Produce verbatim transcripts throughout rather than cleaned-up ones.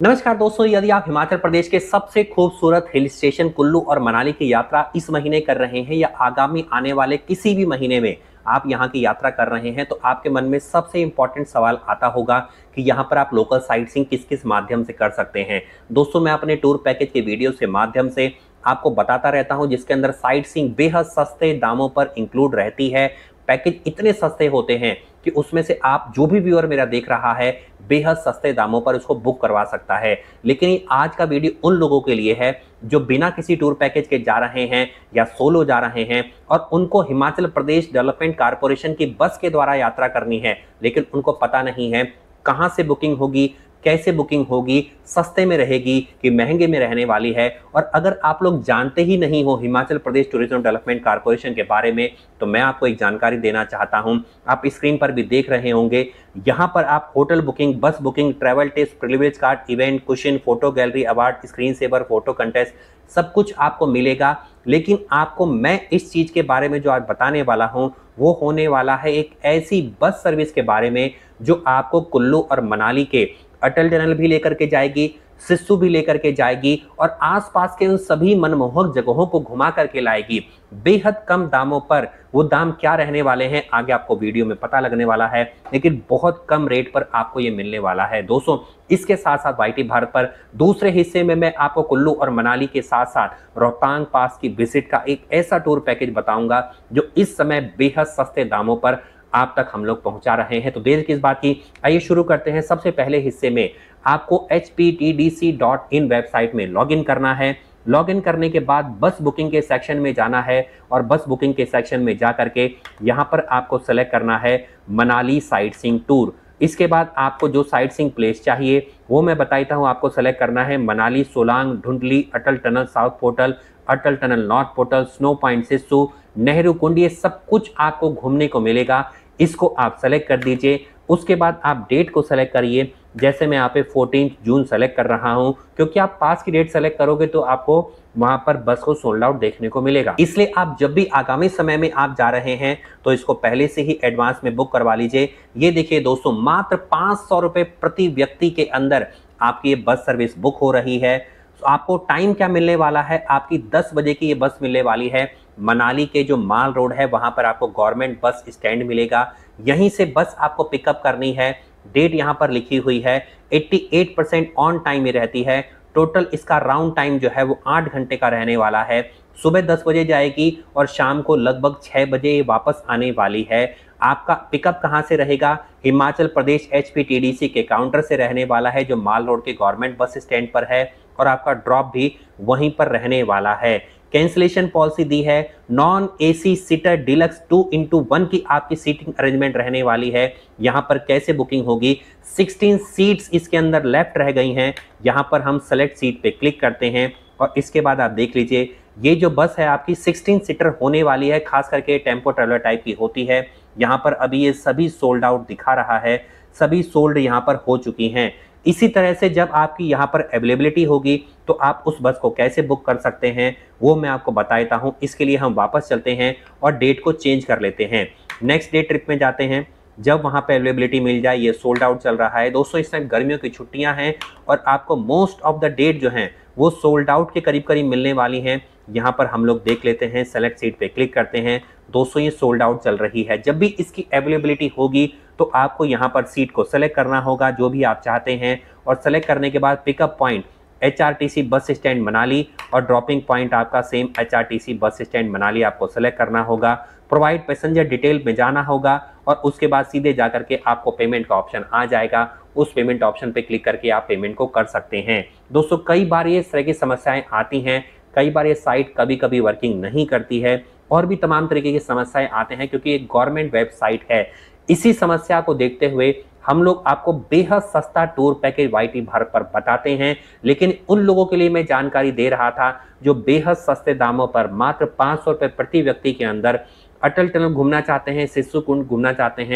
नमस्कार दोस्तों, यदि आप हिमाचल प्रदेश के सबसे खूबसूरत हिल स्टेशन कुल्लू और मनाली की यात्रा इस महीने कर रहे हैं या आगामी आने वाले किसी भी महीने में आप यहां की यात्रा कर रहे हैं, तो आपके मन में सबसे इंपॉर्टेंट सवाल आता होगा कि यहां पर आप लोकल साइट सीइंग किस किस माध्यम से कर सकते हैं। दोस्तों, मैं अपने टूर पैकेज के वीडियो के माध्यम से आपको बताता रहता हूं, जिसके अंदर साइट सीइंग बेहद सस्ते दामों पर इंक्लूड रहती है। पैकेज इतने सस्ते होते हैं कि उसमें से आप जो भी व्यूअर मेरा देख रहा है बेहद सस्ते दामों पर उसको बुक करवा सकता है। लेकिन आज का वीडियो उन लोगों के लिए है जो बिना किसी टूर पैकेज के जा रहे हैं या सोलो जा रहे हैं और उनको हिमाचल प्रदेश डेवलपमेंट कारपोरेशन की बस के द्वारा यात्रा करनी है, लेकिन उनको पता नहीं है कहां से बुकिंग होगी, कैसे बुकिंग होगी, सस्ते में रहेगी कि महंगे में रहने वाली है। और अगर आप लोग जानते ही नहीं हो Himachal Pradesh tourism development corporation के बारे में, तो मैं आपको एक जानकारी देना चाहता हूं। आप स्क्रीन पर भी देख रहे होंगे, यहां पर आप hotel booking, bus booking, travel test, privilege card, event, cushion, photo gallery, award, screen saver, photo contest, सब कुछ आपको मिलेगा। लेकिन आपको मैं इस चीज के बारे में जो आज बताने वाला हूं वो होने वाला है एक ऐसी बस सर्विस के बारे में जो आपको कुल्लू और मनाली के अटल टनल भी लेकर के जाएगी, सिस्सू भी लेकर के जाएगी और आसपास के उन सभी मनमोहक जगहों को घुमा करके लाएगी बेहद कम दामों पर। वो दाम क्या रहने वाले हैं आगे आपको वीडियो में पता लगने वाला है, लेकिन बहुत कम रेट पर आपको ये मिलने वाला है। दोस्तों, इसके साथ साथ वाईटी भारत पर दूसरे हिस्से में मैं आपको कुल्लू और मनाली के साथ साथ रोहतांग पास की विजिट का एक ऐसा टूर पैकेज बताऊंगा जो इस समय बेहद सस्ते दामों पर आप तक हम लोग पहुंचा रहे हैं। तो देर किस बात की, आइए शुरू करते हैं। सबसे पहले हिस्से में आपको H P T D C dot in website में लॉगिन करना है। लॉगिन करने के बाद बस बुकिंग के सेक्शन में जाना है और बस बुकिंग के सेक्शन में जा करके यहाँ पर आपको सेलेक्ट करना है मनाली साइट सीइंग टूर। इसके बाद आपको जो साइट सीइंग प्लेस चाहिए वो मैं बताता हूँ, आपको सेलेक्ट करना है Manali, Solang, Dhundli, Atal tunnel south portal, Atal tunnel north portal, snow point Sissu, Nehru Kund, ये सब कुछ आपको घूमने को मिलेगा। इसको आप सेलेक्ट कर दीजिए। उसके बाद आप डेट को सेलेक्ट करिए। जैसे मैं यहाँ पे चौदह जून सेलेक्ट कर रहा हूँ, क्योंकि आप पास की डेट सेलेक्ट करोगे तो आपको वहां पर बस को सोल्ड आउट देखने को मिलेगा। इसलिए आप जब भी आगामी समय में आप जा रहे हैं तो इसको पहले से ही एडवांस में बुक करवा लीजिए। ये देखिए दोस्तों, मात्र पांच सौ रुपए प्रति व्यक्ति के अंदर आपकी ये बस सर्विस बुक हो रही है। तो आपको टाइम क्या मिलने वाला है, आपकी दस बजे की ये बस मिलने वाली है। मनाली के जो माल रोड है वहां पर आपको गवर्नमेंट बस स्टैंड मिलेगा, यहीं से बस आपको पिकअप करनी है। डेट यहां पर लिखी हुई है, अट्ठासी परसेंट ऑन टाइम में रहती है। टोटल इसका राउंड टाइम जो है वो आठ घंटे का रहने वाला है। सुबह दस बजे जाएगी और शाम को लगभग छह बजे वापस आने वाली है। आपका पिकअप कहां से रहेगा, Himachal Pradesh H P T D C के काउंटर से रहने वाला है जो माल रोड के गवर्नमेंट बस स्टैंड पर है, और आपका ड्रॉप भी वहीं पर रहने वाला है। कैंसिलेशन पॉलिसी दी है, non AC seater deluxe two into one की आपकी सीटिंग अरेंजमेंट रहने वाली है। यहाँ पर कैसे बुकिंग होगी, सोलह सीट्स इसके अंदर लेफ्ट रह गई हैं। यहाँ पर हम सेलेक्ट सीट पे क्लिक करते हैं और इसके बाद आप देख लीजिए ये जो बस है आपकी सोलह सीटर होने वाली है, खास करके टेम्पो ट्रेवलर टाइप की होती है। यहाँ पर अभी ये सभी सोल्ड आउट दिखा रहा है, सभी सोल्ड यहाँ पर हो चुकी हैं। इसी तरह से जब आपकी यहाँ पर अवेलेबिलिटी होगी तो आप उस बस को कैसे बुक कर सकते हैं वो मैं आपको बताता हूँ। इसके लिए हम वापस चलते हैं और डेट को चेंज कर लेते हैं। नेक्स्ट डे ट्रिप में जाते हैं, जब वहाँ पे अवेलेबिलिटी मिल जाए। ये सोल्ड आउट चल रहा है दोस्तों, इस टाइम गर्मियों की छुट्टियाँ हैं और आपको मोस्ट ऑफ द डेट जो हैं वो सोल्ड आउट के करीब करीब मिलने वाली हैं। यहाँ पर हम लोग देख लेते हैं, सेलेक्ट सीट पे क्लिक करते हैं। दोस्तों, ये सोल्ड आउट चल रही है। जब भी इसकी अवेलेबिलिटी होगी तो आपको यहाँ पर सीट को सेलेक्ट करना होगा जो भी आप चाहते हैं, और सेलेक्ट करने के बाद pickup point H R T C bus stand Manali और ड्रॉपिंग पॉइंट आपका same H R T C bus stand Manali आपको सेलेक्ट करना होगा। प्रोवाइड पैसेंजर डिटेल में जाना होगा और उसके बाद सीधे जाकर के आपको पेमेंट का ऑप्शन आ जाएगा। उस पेमेंट ऑप्शन पे क्लिक करके आप पेमेंट को कर सकते हैं। दोस्तों, कई बार ये इस तरह की समस्याएं आती हैं, कई बार ये साइट कभी कभी वर्किंग नहीं करती है और भी तमाम तरीके की समस्याएं आते हैं, क्योंकि एक गवर्नमेंट वेबसाइट है। इसी समस्या को देखते हुए हम लोग आपको बेहद सस्ता टूर पैकेज वाईटी भारत पर बताते हैं, लेकिन उन लोगों के लिए मैं जानकारी दे रहा था जो बेहद सस्ते दामों पर मात्र पाँच सौ रुपये प्रति व्यक्ति के अंदर अटल टनल घूमना चाहते हैं, सिस्सू कुंड घूमना चाहते हैं,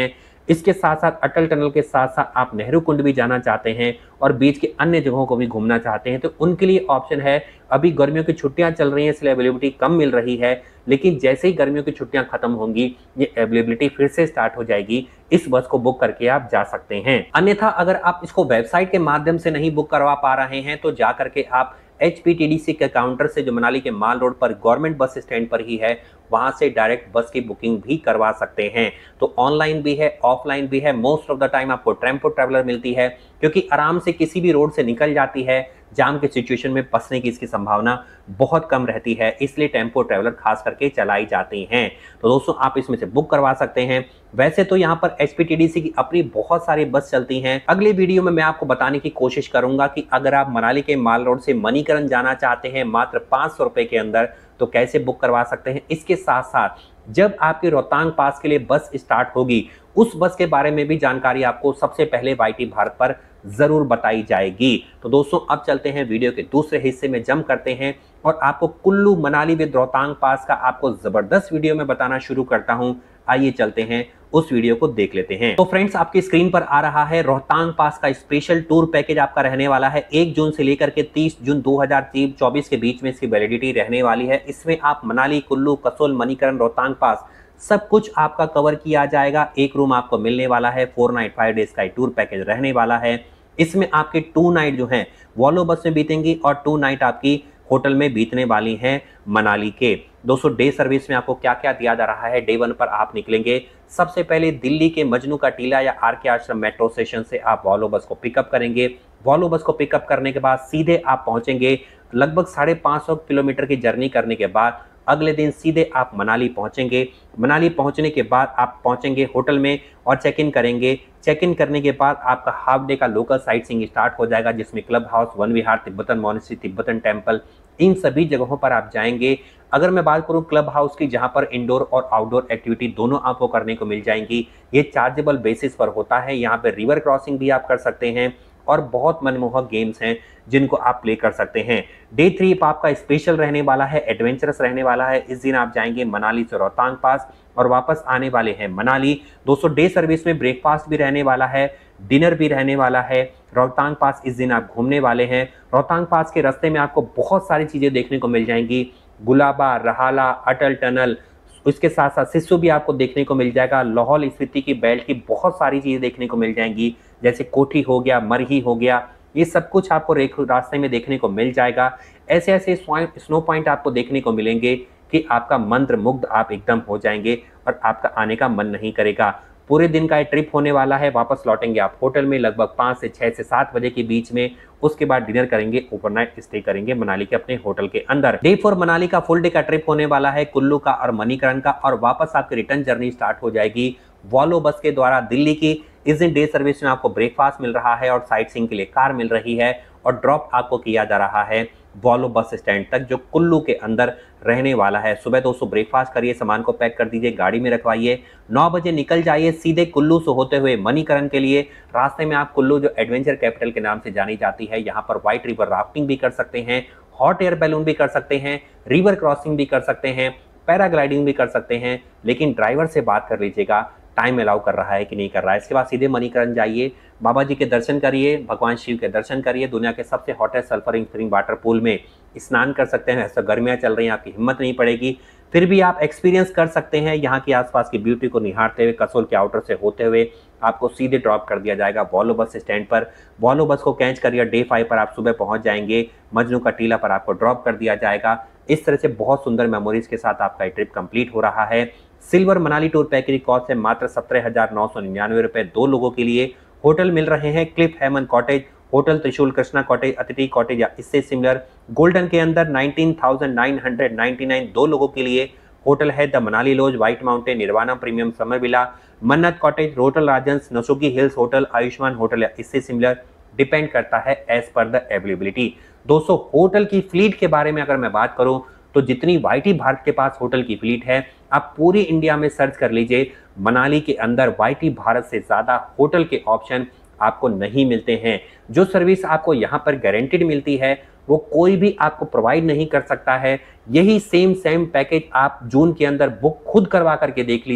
इसके साथ साथ अटल टनल के साथ साथ आप नेहरू कुंड भी जाना चाहते हैं और बीच के अन्य जगहों को भी घूमना चाहते हैं तो उनके लिए ऑप्शन है। अभी गर्मियों की छुट्टियां चल रही हैं इसलिए अवेलेबिलिटी कम मिल रही है, लेकिन जैसे ही गर्मियों की छुट्टियां खत्म होंगी ये अवेलेबिलिटी फिर से स्टार्ट हो जाएगी। इस बस को बुक करके आप जा सकते हैं। अन्यथा अगर आप इसको वेबसाइट के माध्यम से नहीं बुक करवा पा रहे हैं तो जा करके आप H P T D C के काउंटर से जो मनाली के माल रोड पर गवर्नमेंट बस स्टैंड पर ही है वहां से डायरेक्ट बस की बुकिंग भी करवा सकते हैं। तो ऑनलाइन भी है, ऑफलाइन भी है। मोस्ट ऑफ द टाइम आपको टेम्पो ट्रैवलर मिलती है क्योंकि आराम से किसी भी रोड से निकल जाती है। जाम के सिचुएशन में फंसने की इसकी संभावना बहुत कम रहती है, इसलिए टेम्पो ट्रैवलर खास करके चलाई जाती हैं। तो दोस्तों आप इसमें से बुक करवा सकते हैं। वैसे तो यहाँ पर H P T D C की अपनी बहुत सारी बस चलती हैं। अगले वीडियो में मैं आपको बताने की कोशिश करूंगा कि अगर आप मनाली के माल रोड से मणिकरण जाना चाहते हैं मात्र पांच सौ रुपए के अंदर तो कैसे बुक करवा सकते हैं। इसके साथ साथ जब आपकी रोहतांग पास के लिए बस स्टार्ट होगी उस बस के बारे में भी जानकारी आपको सबसे पहले वाई टी भारत पर जरूर बताई जाएगी। तो दोस्तों अब चलते हैं वीडियो के दूसरे हिस्से में जंप करते हैं और आपको कुल्लू मनाली विद रोहतांग पास का आपको जबरदस्त वीडियो में बताना शुरू करता हूं। आइए चलते हैं उस वीडियो को देख लेते हैं। तो फ्रेंड्स आपकी स्क्रीन पर आ रहा है रोहतांग पास का स्पेशल टूर पैकेज आपका रहने वाला है। एक जून से लेकर के तीस जून दो हज़ार चौबीस के बीच में इसकी वैलिडिटी रहने वाली है। इसमें आप मनाली, कुल्लू, कसोल, मणिकरण, रोहतांग पास सब कुछ आपका कवर किया जाएगा। एक रूम आपको मिलने वाला है। फोर नाइट फाइव डेज का टूर पैकेज रहने वाला है। इसमें आपके टू नाइट जो है वॉल्वो बस में बीतेंगी और टू नाइट आपकी होटल में बीतने वाली हैं मनाली के। दोस्तों डे सर्विस में आपको क्या क्या दिया जा रहा है। डे वन पर आप निकलेंगे सबसे पहले दिल्ली के मजनू का टीला या आर के आश्रम मेट्रो स्टेशन से आप वॉल्वो बस को पिकअप करेंगे। वॉल्वो बस को पिकअप करने के बाद सीधे आप पहुंचेंगे लगभग साढ़े पाँच सौ किलोमीटर की जर्नी करने के बाद अगले दिन सीधे आप मनाली पहुंचेंगे। मनाली पहुंचने के बाद आप पहुंचेंगे होटल में और चेक इन करेंगे। चेक इन करने के बाद आपका हाफ डे का लोकल साइट सीइंग स्टार्ट हो जाएगा जिसमें club house, Van Vihar, Tibetan monastery, Tibetan temple, इन सभी जगहों पर आप जाएंगे। अगर मैं बात करूं क्लब हाउस की जहां पर इंडोर और आउटडोर एक्टिविटी दोनों आपको करने को मिल जाएंगी। ये चार्जेबल बेसिस पर होता है। यहाँ पे रिवर क्रॉसिंग भी आप कर सकते हैं और बहुत मनमोहक गेम्स हैं जिनको आप प्ले कर सकते हैं। डे थ्री आपका स्पेशल रहने वाला है, एडवेंचरस रहने वाला है। इस दिन आप जाएंगे मनाली से रोहतांग पास और वापस आने वाले हैं मनाली। दोस्तों डे सर्विस में ब्रेकफास्ट भी रहने वाला है, डिनर भी रहने वाला है। रोहतांग पास इस दिन आप घूमने वाले हैं। रोहतांग पास के रास्ते में आपको बहुत सारी चीजें देखने को मिल जाएंगी। गुलाबा, रहाला, अटल टनल, उसके साथ साथ सिस्सू भी आपको देखने को मिल जाएगा। लाहौल स्पीति की बेल्ट की बहुत सारी चीजें देखने को मिल जाएंगी जैसे कोठी हो गया, मरही हो गया, ये सब कुछ आपको रास्ते में देखने को मिल जाएगा। ऐसे ऐसे स्नो पॉइंट आपको देखने को मिलेंगे कि आपका मंत्र मुग्ध आप एकदम हो जाएंगे और आपका आने का मन नहीं करेगा। पूरे दिन का ट्रिप होने वाला है। वापस लौटेंगे आप होटल में लगभग पाँच से छः से सात बजे के बीच में। उसके बाद डिनर करेंगे, ओवरनाइट स्टे करेंगे मनाली के अपने होटल के अंदर। डे फोर मनाली का फुल डे का ट्रिप होने वाला है, कुल्लू का और मणिकरण का, और वापस आपकी रिटर्न जर्नी स्टार्ट हो जाएगी वॉल्वो बस के द्वारा दिल्ली की। इस दिन डे सर्विस में आपको ब्रेकफास्ट मिल रहा है और साइट सीइंग के लिए कार मिल रही है और ड्रॉप आपको किया जा रहा है वॉल्वो बस स्टैंड तक जो कुल्लू के अंदर रहने वाला है। सुबह दोस्तों ब्रेकफास्ट करिए, सामान को पैक कर दीजिए, गाड़ी में रखवाइए, नौ बजे निकल जाइए सीधे कुल्लू से होते हुए मणिकरण के लिए। रास्ते में आप कुल्लू जो एडवेंचर कैपिटल के नाम से जानी जाती है, यहाँ पर व्हाइट रिवर राफ्टिंग भी कर सकते हैं, हॉट एयर बैलून भी कर सकते हैं, रिवर क्रॉसिंग भी कर सकते हैं, पैराग्लाइडिंग भी कर सकते हैं। लेकिन ड्राइवर से बात कर लीजिएगा टाइम अलाउ कर रहा है कि नहीं कर रहा है। इसके बाद सीधे मणिकरण जाइए, बाबा जी के दर्शन करिए, भगवान शिव के दर्शन करिए, दुनिया के सबसे hottest sulphuring spring water pool में स्नान कर सकते हैं। ऐसा गर्मियाँ चल रही हैं, आपकी हिम्मत नहीं पड़ेगी, फिर भी आप एक्सपीरियंस कर सकते हैं। यहाँ की आसपास की ब्यूटी को निहारते हुए कसोल के आउटर से होते हुए आपको सीधे ड्रॉप कर दिया जाएगा वॉल्वो बस स्टैंड पर। वॉल्वो बस को कैच करिए, डे फाइव पर आप सुबह पहुँच जाएंगे। मजनू का टीला पर आपको ड्रॉप कर दिया जाएगा। इस तरह से बहुत सुंदर मेमोरीज के साथ आपका ट्रिप कंप्लीट हो रहा है। सिल्वर मनाली टूर पैकेज की कॉस्ट है मात्र सत्रह हजार नौ सौ निन्यानवे रुपए दो लोगों के लिए। होटल मिल रहे हैं क्लिफ हेमन कॉटेज, होटल त्रिशूल कृष्णा कॉटेज, अतिथि कॉटेज या इससे सिमिलर। गोल्डन के अंदर nineteen thousand nine hundred ninety nine दो लोगों के लिए होटल है। The Manali lodge, white mountain, Nirvana premium summer villa, Mannat cottage, hotel Rajans, नसुकी हिल्स होटल, आयुष्मान होटल या इससे सिमिलर। डिपेंड करता है एज पर द अवेलेबिलिटी। दोस्तों होटल की फ्लीट के बारे में अगर मैं बात करूं तो जितनी वाई टी भारत के पास होटल की फ्लीट है, आप पूरी इंडिया में सर्च कर लीजिए, मनाली के अंदर वाई टी भारत से ज्यादा होटल के ऑप्शन आपको नहीं मिलते हैं। जो सर्विस आपको यहाँ पर गारंटीड मिलती है वो कोई भी आपको प्रोवाइड नहीं कर सकता है। यही सेम सेम पैकेज आप जून के अंदर बुक खुद करवा करके देख लीजिए,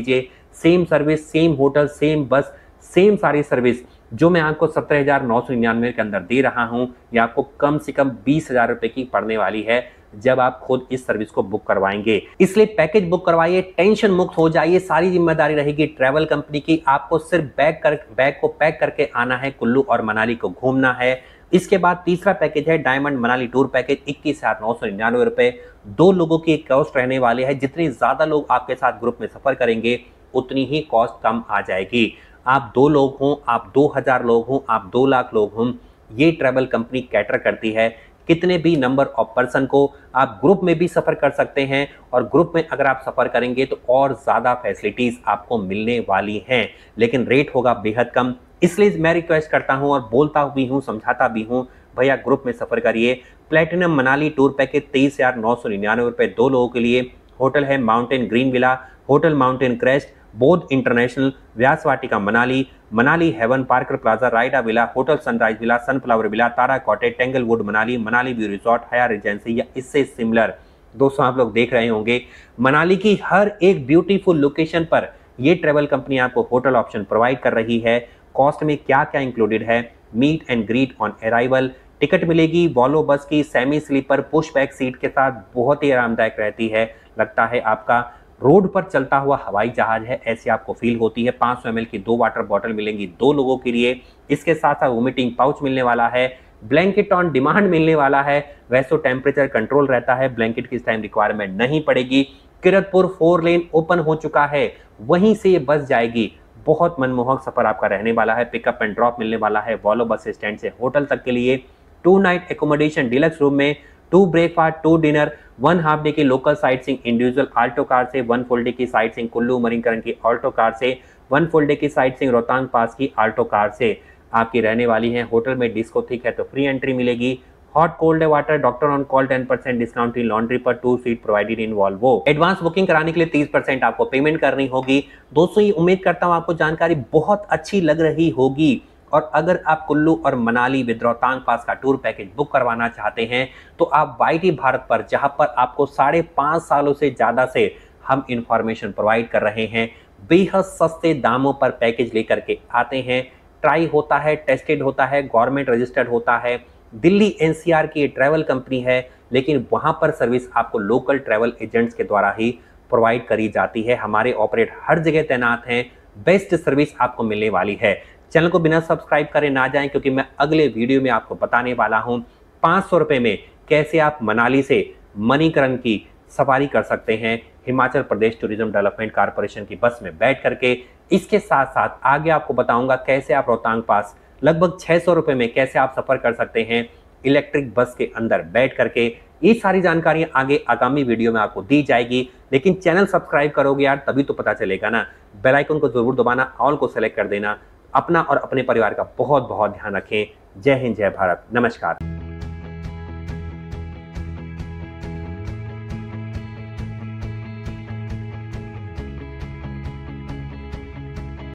same service, same hotel, same bus, same सारी सर्विस जो मैं आपको सत्रह हजार नौ सौ निन्यानवे के अंदर दे रहा हूं, यह आपको कम से कम बीस हजार रुपए की पड़ने वाली है जब आप खुद इस सर्विस को बुक करवाएंगे। इसलिए पैकेज बुक करवाइए, टेंशन मुक्त हो जाइए, सारी जिम्मेदारी रहेगी ट्रैवल कंपनी की। आपको सिर्फ बैग कर बैग को पैक करके आना है, कुल्लू और मनाली को घूमना है। इसके बाद तीसरा पैकेज है डायमंड मनाली टूर पैकेज, इक्कीस हजार नौ सौ निन्यानवे रुपए। दो लोगों की कॉस्ट रहने वाले है। जितने ज्यादा लोग आपके साथ ग्रुप में सफर करेंगे उतनी ही कॉस्ट कम आ जाएगी। आप दो लोग हों, आप दो हजार लोग हों, आप दो लाख लोग हों, ये ट्रैवल कंपनी कैटर करती है। कितने भी नंबर ऑफ पर्सन को आप ग्रुप में भी सफर कर सकते हैं और ग्रुप में अगर आप सफर करेंगे तो और ज्यादा फैसिलिटीज आपको मिलने वाली हैं, लेकिन रेट होगा बेहद कम। इसलिए मैं रिक्वेस्ट करता हूं और बोलता भी हूं, समझाता भी हूं, भैया ग्रुप में सफर करिए। प्लेटिनम मनाली टूर पैकेज तेईस हजार नौ सौ निन्यानवे रुपए दो लोगों के लिए। होटल है mountain green villa, hotel mountain crest, Bodh international, Vyas Vatika Manali, Manali haven parker plaza, रायडा villa, hotel sunrise villa, sunflower villa, Tara cottage, tanglewood Manali, Manali view resort, हया रेजेंसी या इससे सिमिलर। दोस्तों आप लोग देख रहे होंगे मनाली की हर एक ब्यूटीफुल लोकेशन पर ये ट्रेवल कंपनी आपको होटल ऑप्शन प्रोवाइड कर रही है। कॉस्ट में क्या क्या इंक्लूडेड है, meet and greet on arrival, ticket मिलेगी वॉल्वो बस की semi sleeper push back seat के साथ, बहुत ही आरामदायक रहती है। लगता है आपका रोड पर चलता हुआ हवाई जहाज है, ऐसी आपको फील होती है। पाँच सौ एम एल की दो वाटर बॉटल मिलेंगी दो लोगों के लिए। इसके साथ साथ वोमिटिंग पाउच मिलने वाला है, ब्लैंकेट ऑन डिमांड मिलने वाला है। वैसे टेम्परेचर कंट्रोल रहता है, ब्लैंकेट की इस टाइम रिक्वायरमेंट नहीं पड़ेगी। किरतपुर फोर लेन ओपन हो चुका है, वहीं से ये बस जाएगी। बहुत मनमोहक सफर आपका रहने वाला है। पिकअप एंड ड्रॉप मिलने वाला है वॉल्वो बस स्टैंड से होटल तक के लिए। Two night accommodation deluxe room में, two breakfast, two dinner, one half day की local sightseeing individual Alto car से, वन फुल डे की साइट सीइंग कुल्लू मरीनकरण की ऑल्टो कार से, वन फुल डे की साइट सीइंग रोहतांग पास की Alto car से आपकी रहने वाली है। होटल में डिस्कोथिक है तो फ्री एंट्री मिलेगी। Hot cold water, doctor on call, ten percent discount in laundry पर, two seat provided in Volvo. Advance booking कराने के लिए तीस परसेंट आपको पेमेंट करनी होगी। दोस्तों ये उम्मीद करता हूं आपको जानकारी बहुत अच्छी लग रही होगी। और अगर आप कुल्लू और मनाली विद रोहतांग पास का टूर पैकेज बुक करवाना चाहते हैं तो आप वाईटी भारत पर, जहां पर आपको साढ़े पांच सालों से ज्यादा से हम इंफॉर्मेशन प्रोवाइड कर रहे हैं, बेहद सस्ते दामों पर पैकेज लेकर के आते हैं। ट्राई होता है, टेस्टेड होता है, गवर्नमेंट रजिस्टर्ड होता है। दिल्ली एनसीआर की ट्रैवल कंपनी है, लेकिन वहां पर सर्विस आपको लोकल ट्रैवल एजेंट्स के द्वारा ही प्रोवाइड करी जाती है। हमारे ऑपरेटर हर जगह तैनात हैं, बेस्ट सर्विस आपको मिलने वाली है। चैनल को बिना सब्सक्राइब करे ना जाएं, क्योंकि मैं अगले वीडियो में आपको बताने वाला हूं पाँच सौ रुपए में कैसे आप मनाली से मणिकरण की सवारी कर सकते हैं Himachal Pradesh tourism development corporation की बस में बैठ करके। इसके साथ साथ आगे आपको बताऊंगा कैसे आप रोहतांग पास लगभग छह सौ रुपए में कैसे आप सफर कर सकते हैं इलेक्ट्रिक बस के अंदर बैठ करके। ये सारी जानकारियां आगे आगामी वीडियो में आपको दी जाएगी, लेकिन चैनल सब्सक्राइब करोगे यार तभी तो पता चलेगा ना। बेल आइकन को जरूर दबाना, ऑल को सेलेक्ट कर देना। अपना और अपने परिवार का बहुत बहुत ध्यान रखें। जय हिंद, जय भारत, नमस्कार।